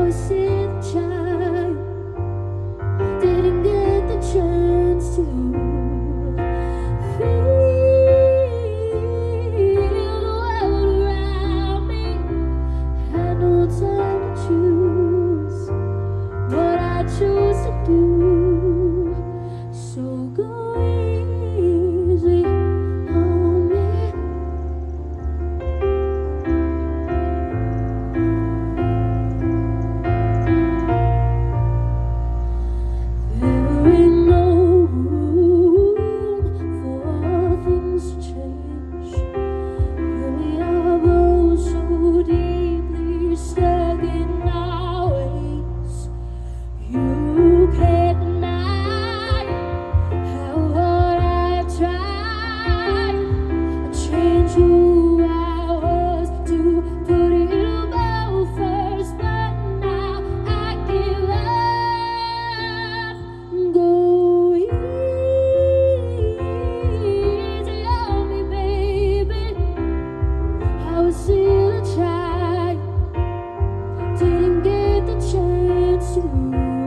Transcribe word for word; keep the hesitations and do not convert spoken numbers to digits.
was it a child? Didn't get the chance to feel the world around me. Had no time to choose what I chose to do. So go easy on me. There ain't no room for things to change. Here we are both so deeply stuck in our ways. You can't deny how hard I've tried. I changed who I was to put you both first, but now I give up. Go easy on me, baby. I was still a child, didn't get the chance to